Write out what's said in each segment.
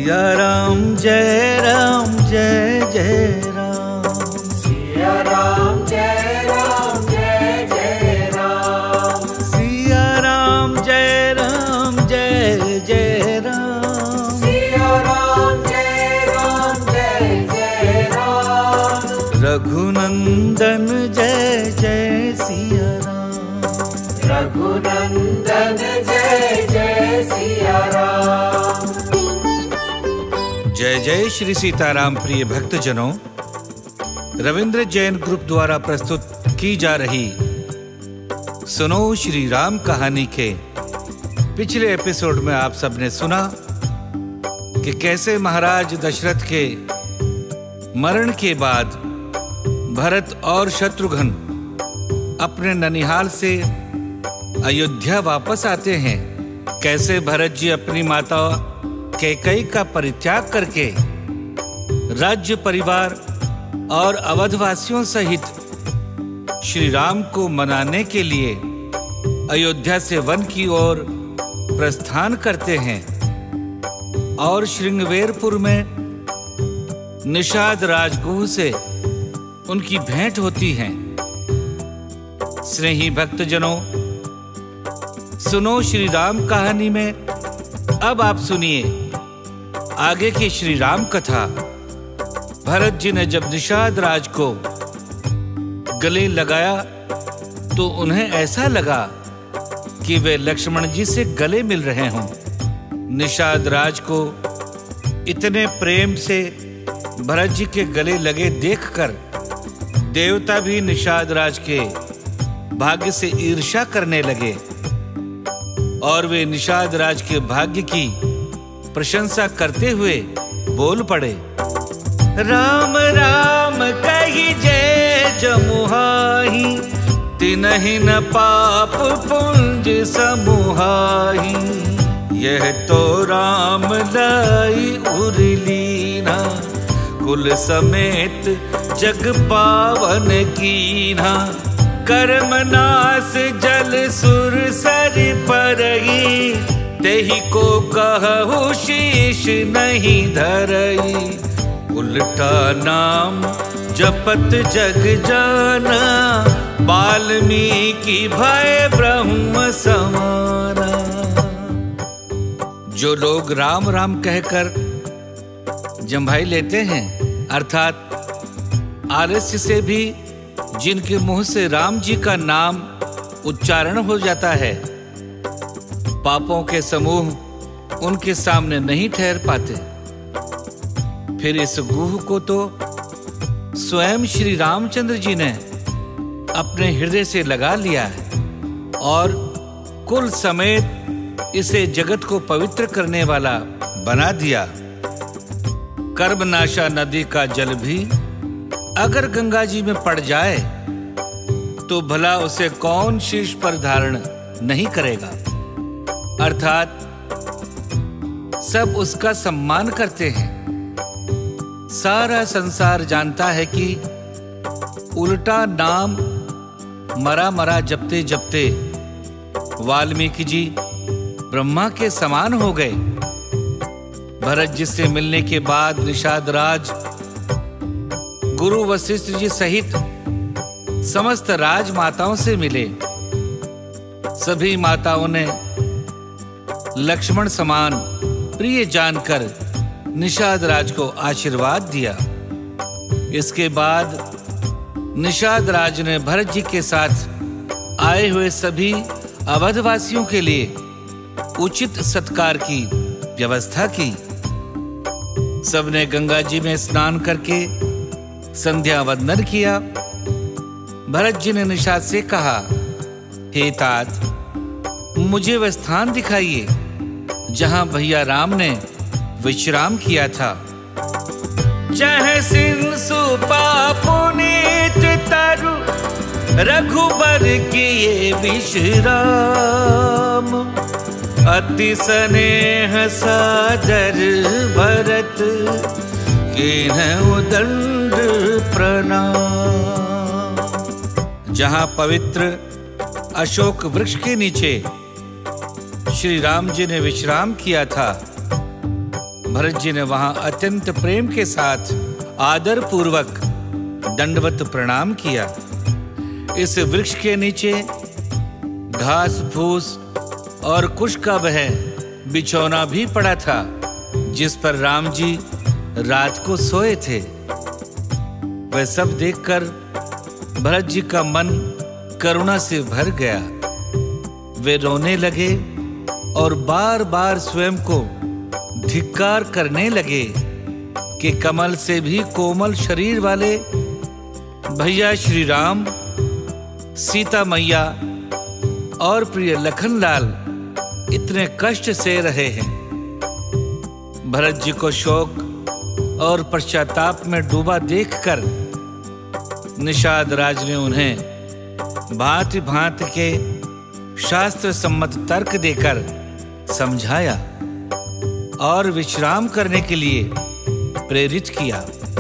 सिया राम जय जय राम। सिया राम जय जय राम। सिया राम जय जय राम। सिया राम जय राम। रघुनंदन जय जय सिया राम। रघुनंदन जय सिया राम। जय जय श्री सीताराम। प्रिय भक्तजनों, रविंद्र जैन ग्रुप द्वारा प्रस्तुत की जा रही सुनो श्री राम कहानी के पिछले एपिसोड में आप सबने सुना कि कैसे महाराज दशरथ के मरण के बाद भरत और शत्रुघ्न अपने ननिहाल से अयोध्या वापस आते हैं। कैसे भरत जी अपनी माता कैकेयी का परित्याग करके राज्य परिवार और अवधवासियों सहित श्री राम को मनाने के लिए अयोध्या से वन की ओर प्रस्थान करते हैं और श्रृंगवेरपुर में निषाद राजगुह से उनकी भेंट होती है। स्नेही भक्तजनों, सुनो श्री राम कहानी में अब आप सुनिए आगे की श्री राम कथा। भरत जी ने जब निषाद राज को गले लगाया तो उन्हें ऐसा लगा कि वे लक्ष्मण जी से गले मिल रहे हों। निषाद राज को इतने प्रेम से भरत जी के गले लगे देखकर देवता भी निषाद राज के भाग्य से ईर्ष्या करने लगे और वे निषाद राज के भाग्य की प्रशंसा करते हुए बोल पड़े। राम राम कही जय जमुहाही, तिनहि न पाप पुंज समुहाही। यह तो राम लाई उरलीना, कुल समेत जग पावन कीना। कर्म नास जल सुर सरि परई, तेहि को कहु शीश नहीं धरई। उल्टा नाम जपत जग जाना, वाल्मीकि भय ब्रह्म समाना। जो लोग राम राम कहकर जम्भाई लेते हैं, अर्थात आलस्य से भी जिनके मुंह से राम जी का नाम उच्चारण हो जाता है, पापों के समूह उनके सामने नहीं ठहर पाते। फिर इस गुह को तो स्वयं श्री रामचंद्र जी ने अपने हृदय से लगा लिया है और कुल समेत इसे जगत को पवित्र करने वाला बना दिया। कर्मनाशा नदी का जल भी अगर गंगा जी में पड़ जाए तो भला उसे कौन शीश पर धारण नहीं करेगा। अर्थात सब उसका सम्मान करते हैं। सारा संसार जानता है कि उल्टा नाम मरा मरा जपते जपते वाल्मीकि जी ब्रह्मा के समान हो गए। भरत जी से मिलने के बाद निषाद राज गुरु वशिष्ठ जी सहित समस्त राजमाताओं से मिले। सभी माताओं ने लक्ष्मण समान प्रिय जानकर निषाद राज को आशीर्वाद दिया। इसके बाद निषाद राज ने भरत जी के साथ आए हुए सभी अवधवासियों के लिए उचित सत्कार की व्यवस्था की। सबने गंगा जी में स्नान करके संध्या वंदन किया। भरत जी ने निषाद से कहा, हे तात, मुझे वह स्थान दिखाइए जहां भैया राम ने विश्राम किया था। चाहे सिंसु पुनीत तरु, रघुबर किए विश्राम। अति स्नेह सादर भरत, कीन्हु दंड प्रणाम। जहां पवित्र अशोक वृक्ष के नीचे श्री राम जी ने विश्राम किया था, भरत जी ने वहां अत्यंत प्रेम के साथ आदर पूर्वक दंडवत प्रणाम किया। इस वृक्ष के नीचे घास फूस और कुश का वह बिछौना भी पड़ा था, जिस पर राम जी रात को सोए थे। वह सब देखकर भरत जी का मन करुणा से भर गया। वे रोने लगे और बार बार स्वयं को धिक्कार करने लगे कि कमल से भी कोमल शरीर वाले भैया श्री राम, सीता मैया और प्रिय लखनलाल इतने कष्ट से रहे हैं। भरत जी को शोक और पश्चाताप में डूबा देखकर निषाद राज ने उन्हें भांति भांति के शास्त्र सम्मत तर्क देकर समझाया और विश्राम करने के लिए प्रेरित किया।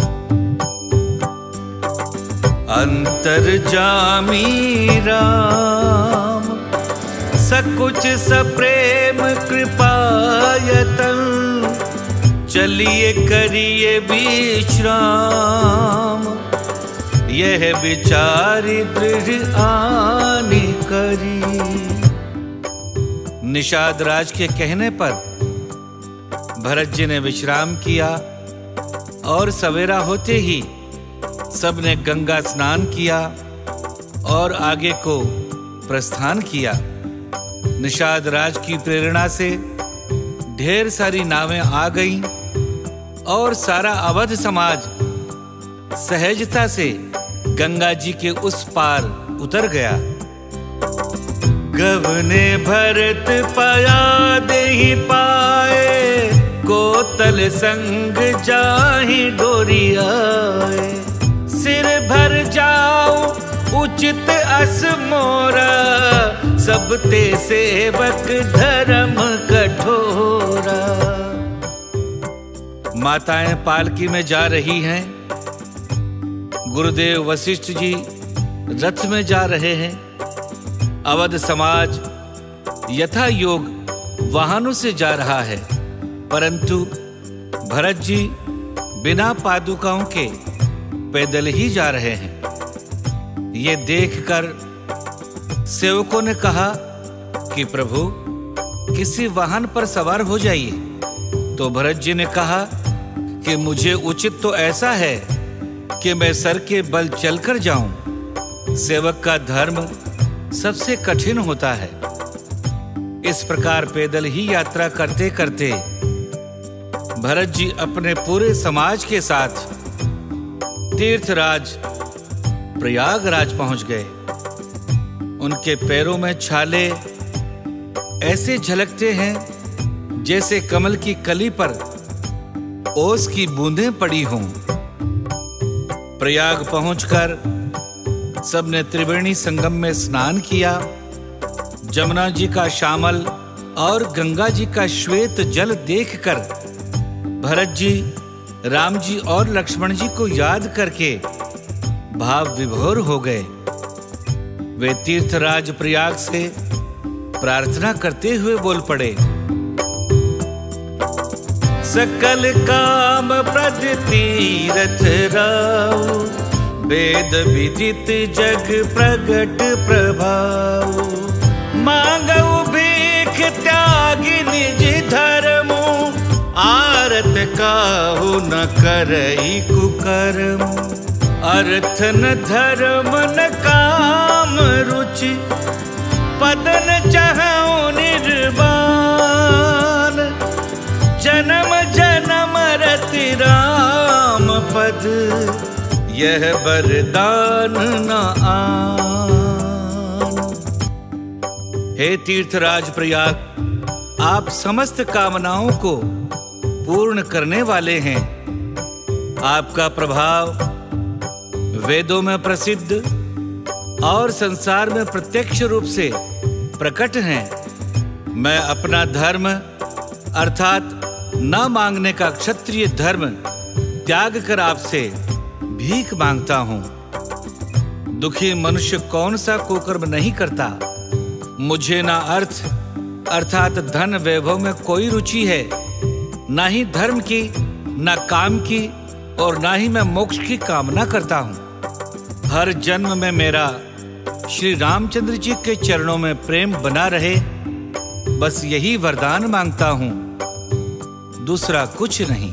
अंतर्जामी राम सकुच सप्रेम कृपायतन, चलिए करिए विश्राम, यह विचारी दृढ़ आनी करी। निषाद राज के कहने पर भरत जी ने विश्राम किया और सवेरा होते ही सबने गंगा स्नान किया और आगे को प्रस्थान किया। निषाद राज की प्रेरणा से ढेर सारी नावें आ गईं और सारा अवध समाज सहजता से गंगा जी के उस पार उतर गया। गवने भरत पाया देहि पाए, कोतल संग जाहि डोरी आए। सिर भर जाओ उचित अस मोरा, सब ते सेवक धर्म कठोरा। माताएं पालकी में जा रही हैं, गुरुदेव वशिष्ठ जी रथ में जा रहे हैं, अवध समाज यथा योग वाहनों से जा रहा है, परंतु भरत जी बिना पादुकाओं के पैदल ही जा रहे हैं। ये देखकर सेवकों ने कहा कि प्रभु किसी वाहन पर सवार हो जाइए। तो भरत जी ने कहा कि मुझे उचित तो ऐसा है कि मैं सर के बल चलकर जाऊं। सेवक का धर्म सबसे कठिन होता है। इस प्रकार पैदल ही यात्रा करते करते भरत जी अपने पूरे समाज के साथ तीर्थराज प्रयागराज पहुंच गए। उनके पैरों में छाले ऐसे झलकते हैं जैसे कमल की कली पर ओस की बूंदें पड़ी हों। प्रयाग पहुंचकर सबने त्रिवेणी संगम में स्नान किया। जमुना जी का श्यामल और गंगा जी का श्वेत जल देखकर भरत जी, राम जी और लक्ष्मण जी को याद करके भाव विभोर हो गए। वे तीर्थराज प्रयाग से प्रार्थना करते हुए बोल पड़े। सकल काम प्रद तीरथ राव, वेद विदित जग प्रगट प्रभाव। मांगऊ भीख त्यागी निज धर्म, आरत काहू न करई कुकर्म। अर्थ न धर्म न काम रुचि, पदन चाहूं निर्वाण। जन्म जन्म रति राम पद, यह वरदान न आन। हे तीर्थराज प्रयाग, आप समस्त कामनाओं को पूर्ण करने वाले हैं। आपका प्रभाव वेदों में प्रसिद्ध और संसार में प्रत्यक्ष रूप से प्रकट है। मैं अपना धर्म अर्थात न मांगने का क्षत्रिय धर्म त्याग कर आपसे भीख मांगता हूं। दुखी मनुष्य कौन सा कुकर्म नहीं करता। मुझे ना अर्थ अर्थात धन वैभव में कोई रुचि है, ना ही धर्म की, ना काम की और ना ही मैं मोक्ष की कामना करता हूँ। हर जन्म में मेरा श्री रामचंद्र जी के चरणों में प्रेम बना रहे, बस यही वरदान मांगता हूँ, दूसरा कुछ नहीं।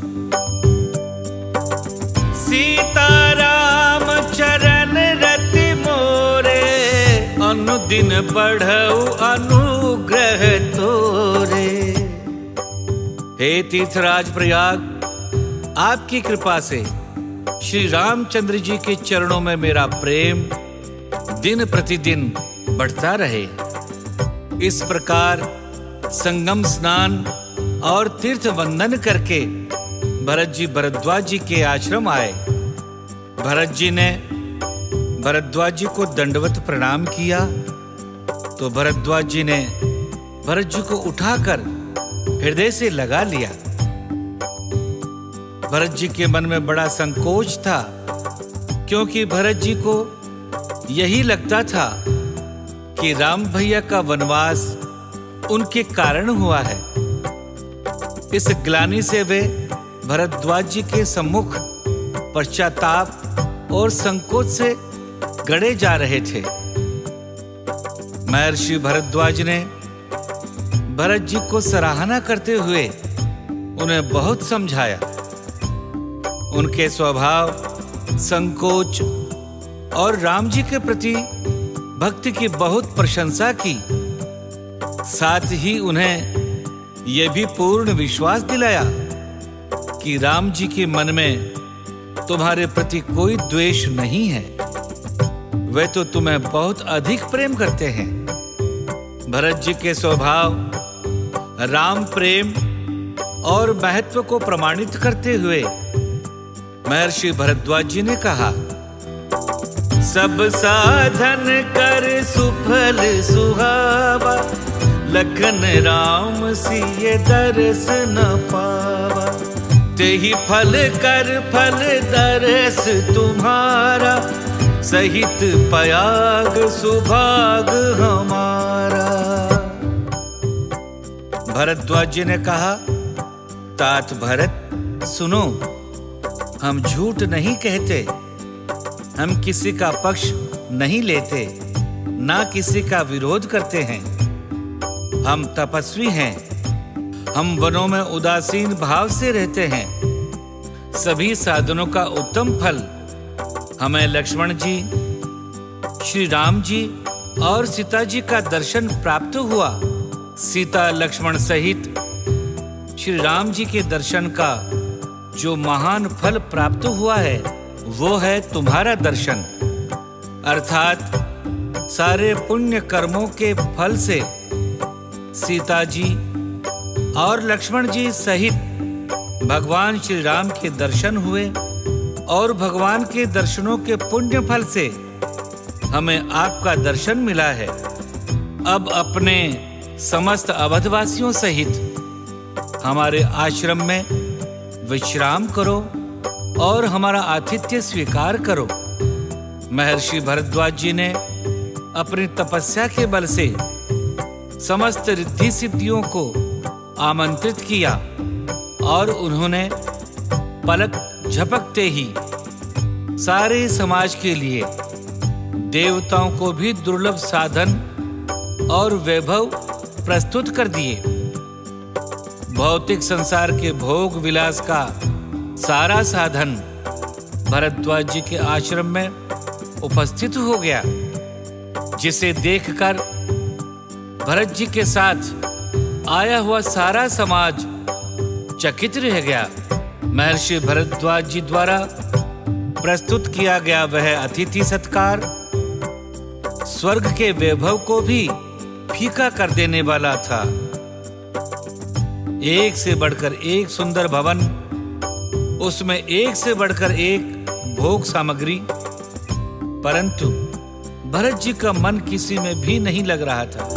सीताराम चरण रति मोरे, अनुदिन बढ़ऊ अनुग्रह तोरे। हे तीर्थराज प्रयाग, आपकी कृपा से श्री रामचंद्र जी के चरणों में मेरा प्रेम दिन प्रतिदिन बढ़ता रहे। इस प्रकार संगम स्नान और तीर्थ वंदन करके भरत जी भरद्वाज जी के आश्रम आए। भरत जी ने भरद्वाज जी को दंडवत प्रणाम किया तो भरद्वाज जी ने भरत जी को उठाकर हृदय से लगा लिया। भरत जी के मन में बड़ा संकोच था, क्योंकि भरत जी को यही लगता था कि राम भैया का वनवास उनके कारण हुआ है। इस ग्लानि से वे भरद्वाज जी के सम्मुख पश्चाताप और संकोच से गड़े जा रहे थे। महर्षि भरद्वाज ने भरत जी को सराहना करते हुए उन्हें बहुत समझाया। उनके स्वभाव, संकोच और राम जी के प्रति भक्ति की बहुत प्रशंसा की। साथ ही उन्हें यह भी पूर्ण विश्वास दिलाया कि राम जी के मन में तुम्हारे प्रति कोई द्वेष नहीं है, वे तो तुम्हें बहुत अधिक प्रेम करते हैं। भरत जी के स्वभाव, राम प्रेम और महत्व को प्रमाणित करते हुए महर्षि भरद्वाज जी ने कहा, सब साधन कर सुफल सुहावा, लखन राम सिय दरस न पावा। तेहि फल कर फल दरस तुम्हारा, सहित पयाग सुभाग हमारा। भरद्वाज जी ने कहा, तात भरत सुनो, हम झूठ नहीं कहते, हम किसी का पक्ष नहीं लेते, ना किसी का विरोध करते हैं। हम तपस्वी हैं, हम वनों में उदासीन भाव से रहते हैं। सभी साधनों का उत्तम फल हमें लक्ष्मण जी, श्री राम जी और सीता जी का दर्शन प्राप्त हुआ। सीता लक्ष्मण सहित श्री राम जी के दर्शन का जो महान फल प्राप्त हुआ है, वो है तुम्हारा दर्शन। अर्थात सारे पुण्य कर्मों के फल से सीता जी और लक्ष्मण जी सहित भगवान श्री राम के दर्शन हुए और भगवान के दर्शनों के पुण्य फल से हमें आपका दर्शन मिला है। अब अपने समस्त अवधवासियों सहित हमारे आश्रम में विश्राम करो और हमारा आतिथ्य स्वीकार करो। महर्षि भरद्वाज जी ने अपनी तपस्या के बल से समस्त रिद्धि सिद्धियों को आमंत्रित किया और उन्होंने पलक झपकते ही सारे समाज के लिए देवताओं को भी दुर्लभ साधन और वैभव प्रस्तुत कर दिए। भौतिक संसार के भोग विलास का सारा साधन भरद्वाज जी के आश्रम में उपस्थित हो गया, जिसे देखकर भरत जी के साथ आया हुआ सारा समाज चकित रह गया। महर्षि भरद्वाज जी द्वारा प्रस्तुत किया गया वह अतिथि सत्कार स्वर्ग के वैभव को भी फीका कर देने वाला था। एक से बढ़कर एक सुंदर भवन, उसमें एक से बढ़कर एक भोग सामग्री, परंतु भरत जी का मन किसी में भी नहीं लग रहा था।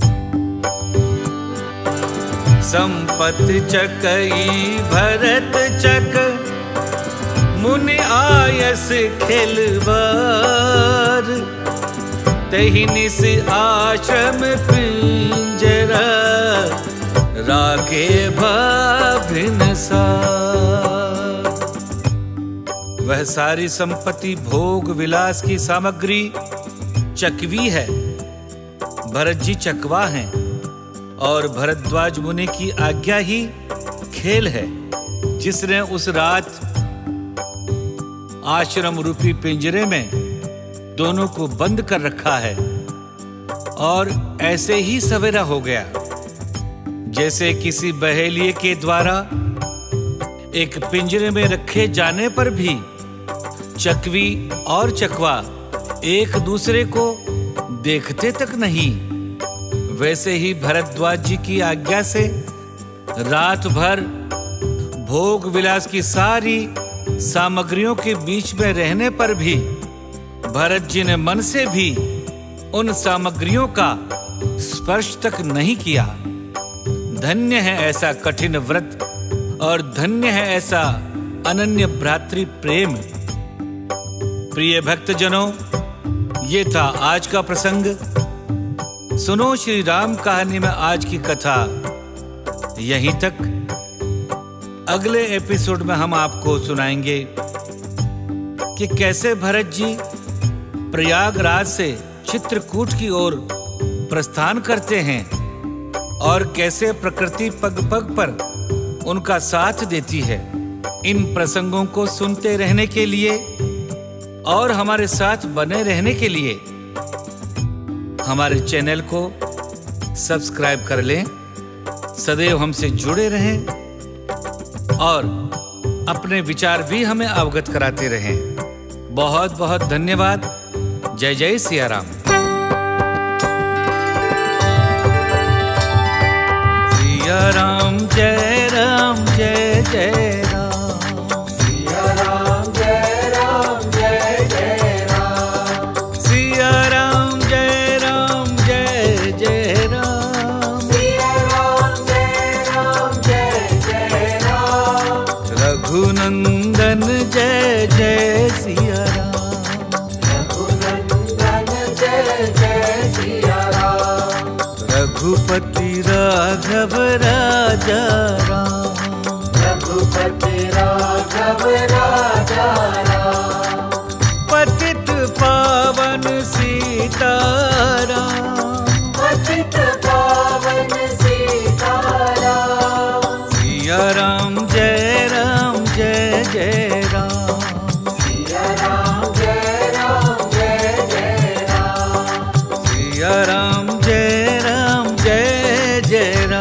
संपत्ति चकई भरत चक, मुनि आयस खेलवार, तहि निस आश्रम पिंजरा, राखे भाभिन प्रसाद। वह सारी संपत्ति भोग विलास की सामग्री चकवी है। भरत जी चकवा हैं और भरद्वाज मुनि की आज्ञा ही खेल है, जिसने उस रात आश्रम रूपी पिंजरे में दोनों को बंद कर रखा है। और ऐसे ही सवेरा हो गया, जैसे किसी बहेलिये के द्वारा एक पिंजरे में रखे जाने पर भी चकवी और चकवा एक दूसरे को देखते तक नहीं, वैसे ही भरद्वाज जी की आज्ञा से रात भर भोग विलास की सारी सामग्रियों के बीच में रहने पर भी भरत जी ने मन से भी उन सामग्रियों का स्पर्श तक नहीं किया। धन्य है ऐसा कठिन व्रत और धन्य है ऐसा अनन्य भ्रातृ प्रेम। प्रिय भक्तजनों, ये था आज का प्रसंग। सुनो श्री राम कहानी में आज की कथा यहीं तक। अगले एपिसोड में हम आपको सुनाएंगे कि कैसे भरत जी प्रयागराज से चित्रकूट की ओर प्रस्थान करते हैं और कैसे प्रकृति पग पग पर उनका साथ देती है। इन प्रसंगों को सुनते रहने के लिए और हमारे साथ बने रहने के लिए हमारे चैनल को सब्सक्राइब कर लें, सदैव हमसे जुड़े रहें और अपने विचार भी हमें अवगत कराते रहें। बहुत बहुत धन्यवाद। जय जय सिया राम। सिया राम जय राम जय जय राम। सिया राम जय राम जय जय राम। सिया राम जय राम जय जय राम। सिया राम जय राम जय जय राम। रघुनंदन जय जय सिया राम। रघुनंदन जय जय सिया राम। रघुपति राघव राजा राम। रघुपति राघव राजा राम। पतित पावन सीताराम। पतित पावन सीताराम। सिया राम जय जय राम। सिया राम जय जय राम। सिया राम जय जय राम।